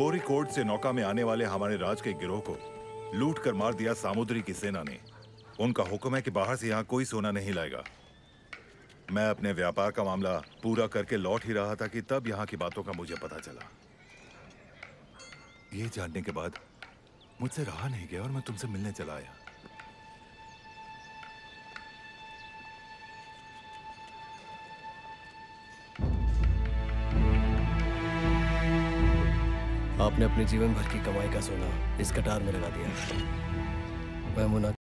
कोरिकोड से नौका में आने वाले हमारे राज के गिरोह को लूट कर मार दिया सामुद्री की सेना ने। उनका हुक्म है कि बाहर से यहाँ कोई सोना नहीं लाएगा। मैं अपने व्यापार का मामला पूरा करके लौट ही रहा था कि तब यहाँ की बातों का मुझे पता चला। ये जानने के बाद मुझसे रहा नहीं गया और मैं तुमसे मिलने चला आया। आपने अपने जीवन भर की कमाई का सोना इस कटार में लगा दिया। मैं मुना